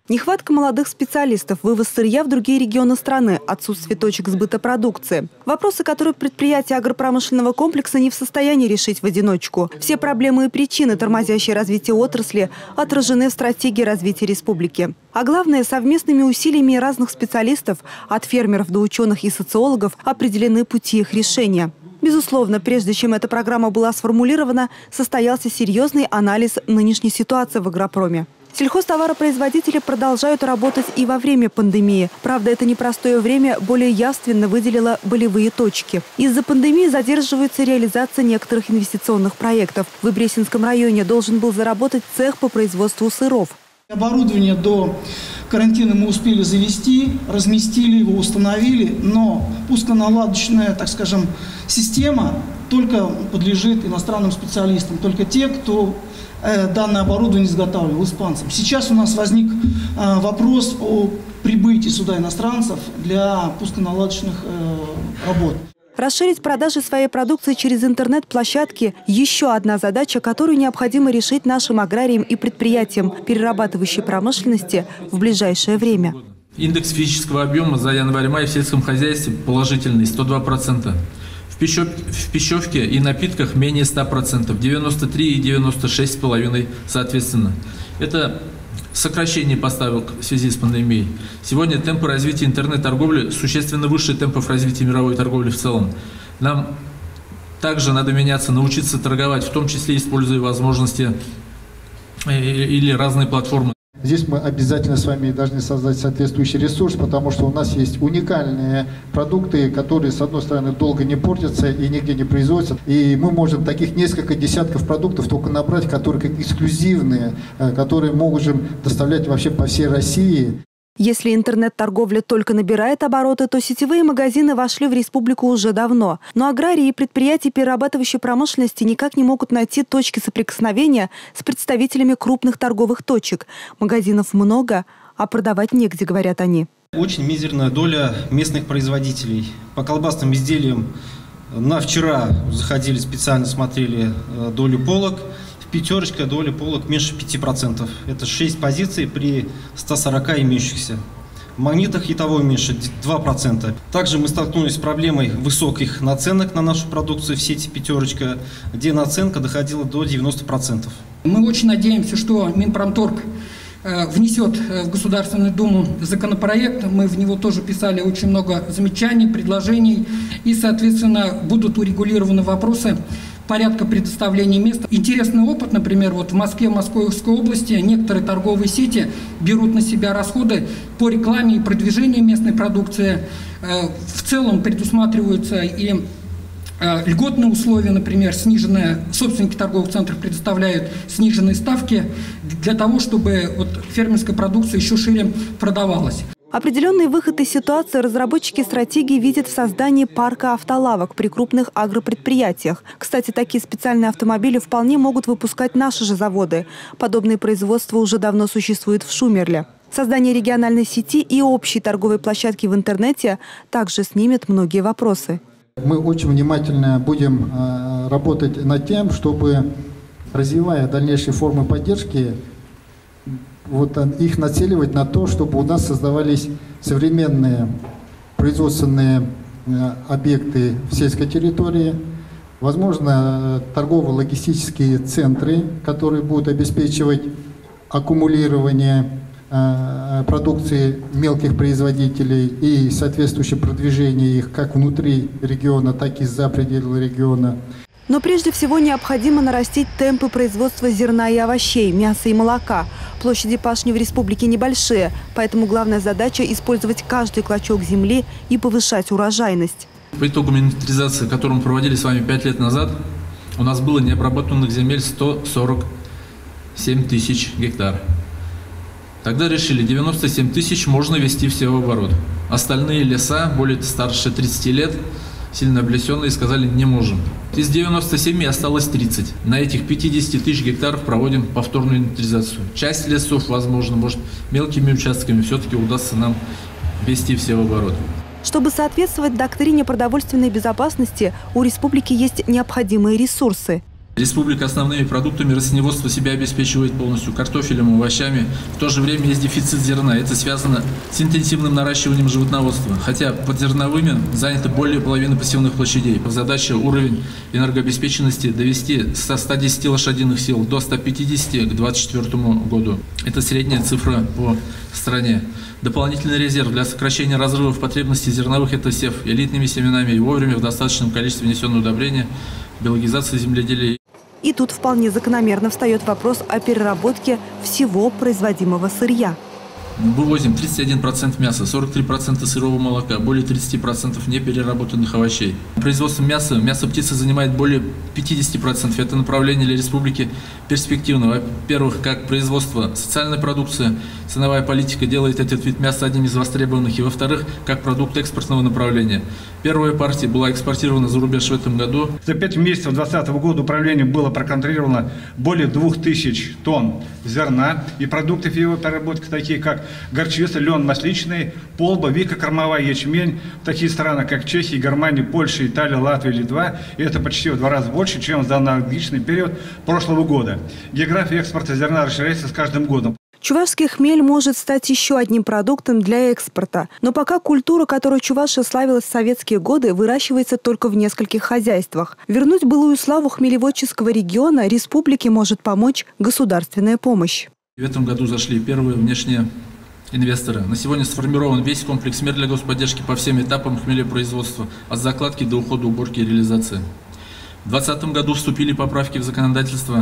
Нехватка молодых специалистов, вывоз сырья в другие регионы страны, отсутствие точек сбыта продукции. Вопросы, которые предприятия агропромышленного комплекса не в состоянии решить в одиночку. Все проблемы и причины, тормозящие развитие отрасли, отражены в стратегии развития республики. А главное, совместными усилиями разных специалистов, от фермеров до ученых и социологов, определены пути их решения. Безусловно, прежде чем эта программа была сформулирована, состоялся серьезный анализ нынешней ситуации в агропроме. Сельхозтоваропроизводители продолжают работать и во время пандемии. Правда, это непростое время более явственно выделило болевые точки. Из-за пандемии задерживается реализация некоторых инвестиционных проектов. В Ибресинском районе должен был заработать цех по производству сыров. Оборудование до карантина мы успели завести, разместили его, установили, но пусконаладочная, так скажем, система только подлежит иностранным специалистам, только те, кто данное оборудование изготавливал, испанцам. Сейчас у нас возник вопрос о прибытии сюда иностранцев для пусконаладочных работ. Расширить продажи своей продукции через интернет-площадки – еще одна задача, которую необходимо решить нашим аграриям и предприятиям перерабатывающей промышленности в ближайшее время. Индекс физического объема за январь-май в сельском хозяйстве положительный – 102%. В пищевке и напитках менее 100%, 93 и 96,5% соответственно. Это сокращение поставок в связи с пандемией. Сегодня темпы развития интернет-торговли существенно выше темпов развития мировой торговли в целом. Нам также надо меняться, научиться торговать, в том числе используя возможности или разные платформы. Здесь мы обязательно с вами должны создать соответствующий ресурс, потому что у нас есть уникальные продукты, которые, с одной стороны, долго не портятся и нигде не производятся. И мы можем таких несколько десятков продуктов только набрать, которые как эксклюзивные, которые можем доставлять вообще по всей России. Если интернет-торговля только набирает обороты, то сетевые магазины вошли в республику уже давно. Но аграрии и предприятия перерабатывающей промышленности никак не могут найти точки соприкосновения с представителями крупных торговых точек. Магазинов много, а продавать негде, говорят они. Очень мизерная доля местных производителей. По колбасным изделиям на вчера заходили специально, смотрели долю полок. Пятерочка, доля полок меньше 5%. Это 6 позиций при 140 имеющихся. В магнитах и того меньше 2%. Также мы столкнулись с проблемой высоких наценок на нашу продукцию в сети «Пятерочка», где наценка доходила до 90%. Мы очень надеемся, что Минпромторг внесет в Государственную Думу законопроект. Мы в него тоже писали очень много замечаний, предложений. И, соответственно, будут урегулированы вопросы порядка предоставления мест. Интересный опыт, например, вот в Москве, Московской области некоторые торговые сети берут на себя расходы по рекламе и продвижению местной продукции. В целом предусматриваются и льготные условия, например, собственники торговых центров предоставляют сниженные ставки для того, чтобы фермерская продукция еще шире продавалась. Определенный выход из ситуации разработчики стратегии видят в создании парка автолавок при крупных агропредприятиях. Кстати, такие специальные автомобили вполне могут выпускать наши же заводы. Подобные производства уже давно существуют в Шумерле. Создание региональной сети и общей торговой площадки в интернете также снимет многие вопросы. Мы очень внимательно будем работать над тем, чтобы, развивая дальнейшие формы поддержки, их нацеливать на то, чтобы у нас создавались современные производственные объекты в сельской территории, возможно, торгово-логистические центры, которые будут обеспечивать аккумулирование продукции мелких производителей и соответствующее продвижение их как внутри региона, так и за пределы региона. Но прежде всего необходимо нарастить темпы производства зерна и овощей, мяса и молока. Площади пашни в республике небольшие, поэтому главная задача – использовать каждый клочок земли и повышать урожайность. По итогам инвентаризации, которую мы проводили с вами 5 лет назад, у нас было необработанных земель 147 тысяч гектар. Тогда решили, 97 тысяч можно ввести все в оборот. Остальные леса, более старше 30 лет, сильно облесенные, сказали, не можем. Из 97 осталось 30. На этих 50 тысяч гектаров проводим повторную инвентаризацию. Часть лесов, возможно, может, мелкими участками все-таки удастся нам ввести все в оборот. Чтобы соответствовать доктрине продовольственной безопасности, у республики есть необходимые ресурсы. Республика основными продуктами растениеводства себя обеспечивает полностью картофелем, овощами. В то же время есть дефицит зерна. Это связано с интенсивным наращиванием животноводства. Хотя под зерновыми занято более половины посевных площадей. Задача уровень энергообеспеченности довести со 110 лошадиных сил до 150 к 2024 году. Это средняя цифра по стране. Дополнительный резерв для сокращения разрывов потребностей зерновых – это сев элитными семенами и вовремя в достаточном количестве внесенного удобрения, биологизации земледелия. И тут вполне закономерно встает вопрос о переработке всего производимого сырья. Вывозим 31% мяса, 43% сырого молока, более 30% непереработанных овощей. Производство мяса птицы занимает более 50%. Это направление для республики перспективно. Во-первых, как производство социальной продукции, ценовая политика делает этот вид мяса одним из востребованных. И во-вторых, как продукт экспортного направления. Первая партия была экспортирована за рубеж в этом году. За 5 месяцев 2020 года управлением было проконтролировано более 2000 тонн зерна и продуктов его переработки, такие как горчица, лен масличный, полба, вика, кормовая, ячмень. В такие страны, как Чехия, Германия, Польша, Италия, Латвия, Литва. И это почти в 2 раза больше, чем за аналогичный период прошлого года. География экспорта зерна расширяется с каждым годом. Чувашский хмель может стать еще одним продуктом для экспорта. Но пока культура, которой Чувашия славилась в советские годы, выращивается только в нескольких хозяйствах. Вернуть былую славу хмелеводческого региона республике может помочь государственная помощь. В этом году зашли первые внешние инвесторы. На сегодня сформирован весь комплекс мер для господдержки по всем этапам хмелепроизводства, от закладки до ухода, уборки и реализации. В 2020 году вступили поправки в законодательство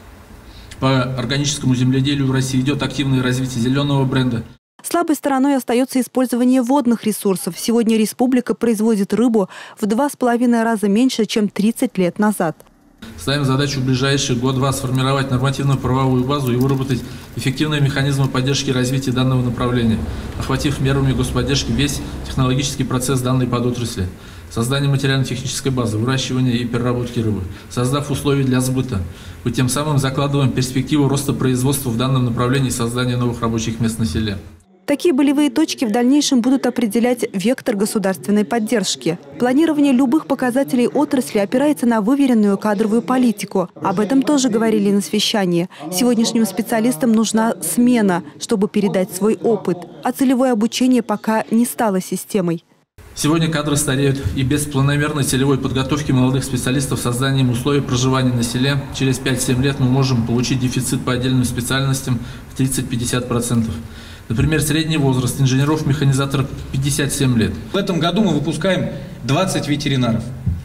по органическому земледелию в России. Идет активное развитие зеленого бренда. Слабой стороной остается использование водных ресурсов. Сегодня республика производит рыбу в 2,5 раза меньше, чем 30 лет назад. Ставим задачу в ближайший год-два сформировать нормативную правовую базу и выработать эффективные механизмы поддержки и развития данного направления, охватив мерами господдержки весь технологический процесс данной подотрасли. Создание материально-технической базы, выращивания и переработки рыбы, создав условия для сбыта. Мы тем самым закладываем перспективу роста производства в данном направлении и создания новых рабочих мест на селе. Такие болевые точки в дальнейшем будут определять вектор государственной поддержки. Планирование любых показателей отрасли опирается на выверенную кадровую политику. Об этом тоже говорили на совещании. Сегодняшним специалистам нужна смена, чтобы передать свой опыт. А целевое обучение пока не стало системой. Сегодня кадры стареют, и без планомерной целевой подготовки молодых специалистов созданием условий проживания на селе через 5-7 лет мы можем получить дефицит по отдельным специальностям в 30-50%. Например, средний возраст инженеров-механизаторов 57 лет. В этом году мы выпускаем 20 ветеринаров.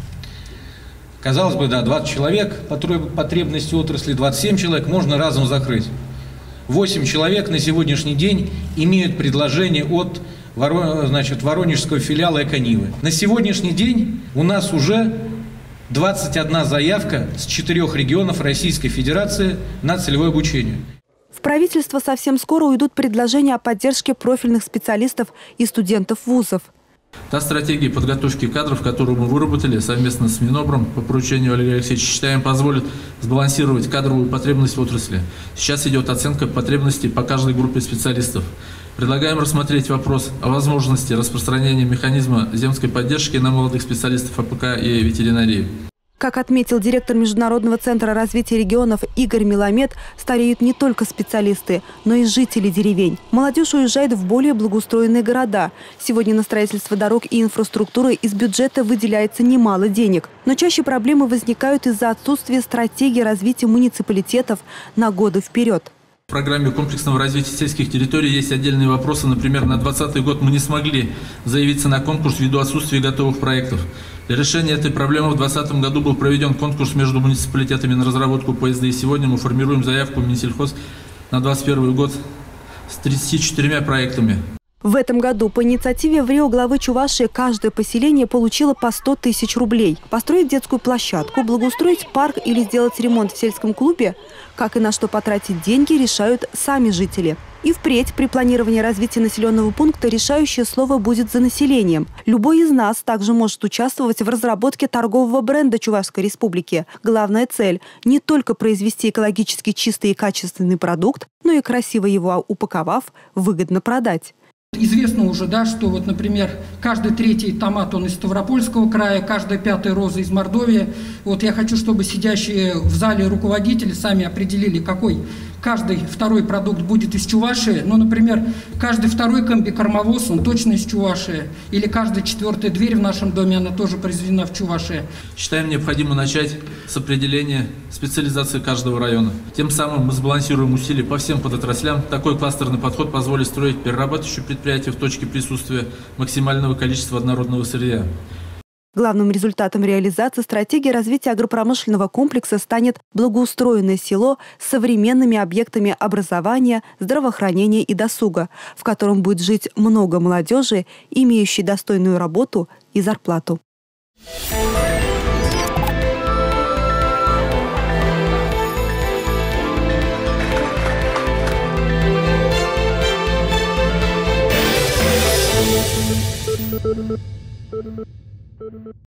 Казалось бы, да, 20 человек, потребности отрасли 27 человек можно разом закрыть. 8 человек на сегодняшний день имеют предложение от воронежского филиала Эконивы. На сегодняшний день у нас уже 21 заявка с 4 регионов Российской Федерации на целевое обучение. В правительство совсем скоро уйдут предложения о поддержке профильных специалистов и студентов вузов. Та стратегия подготовки кадров, которую мы выработали совместно с Минобром по поручению Олега Алексеевича, считаем, позволит сбалансировать кадровую потребность в отрасли. Сейчас идет оценка потребностей по каждой группе специалистов. Предлагаем рассмотреть вопрос о возможности распространения механизма земской поддержки на молодых специалистов АПК и ветеринарии. Как отметил директор Международного центра развития регионов Игорь Меламед, стареют не только специалисты, но и жители деревень. Молодежь уезжает в более благоустроенные города. Сегодня на строительство дорог и инфраструктуры из бюджета выделяется немало денег. Но чаще проблемы возникают из-за отсутствия стратегии развития муниципалитетов на годы вперед. В программе комплексного развития сельских территорий есть отдельные вопросы. Например, на 2020 год мы не смогли заявиться на конкурс ввиду отсутствия готовых проектов. Для решения этой проблемы в 2020 году был проведен конкурс между муниципалитетами на разработку ПСД. И сегодня мы формируем заявку в Минсельхоз на 2021 год с 34 проектами. В этом году по инициативе ВРИО главы Чувашии каждое поселение получило по 100 тысяч рублей. Построить детскую площадку, благоустроить парк или сделать ремонт в сельском клубе, как и на что потратить деньги, решают сами жители. И впредь при планировании развития населенного пункта решающее слово будет за населением. Любой из нас также может участвовать в разработке торгового бренда Чувашской Республики. Главная цель – не только произвести экологически чистый и качественный продукт, но и красиво его упаковав, выгодно продать. Известно уже, да, что вот, например, каждый третий томат, он из Ставропольского края, каждая пятая роза из Мордовии. Вот я хочу, чтобы сидящие в зале руководители сами определили, какой каждый второй продукт будет из Чувашии. Ну, например, каждый второй комбикормовоз, он точно из Чувашии. Или каждая четвертая дверь в нашем доме, она тоже произведена в Чувашии. Считаем необходимо начать с определения специализации каждого района. Тем самым мы сбалансируем усилия по всем подотраслям. Такой кластерный подход позволит строить перерабатывающие предприятия в точке присутствия максимального количества однородного сырья. Главным результатом реализации стратегии развития агропромышленного комплекса станет благоустроенное село с современными объектами образования, здравоохранения и досуга, в котором будет жить много молодежи, имеющей достойную работу и зарплату.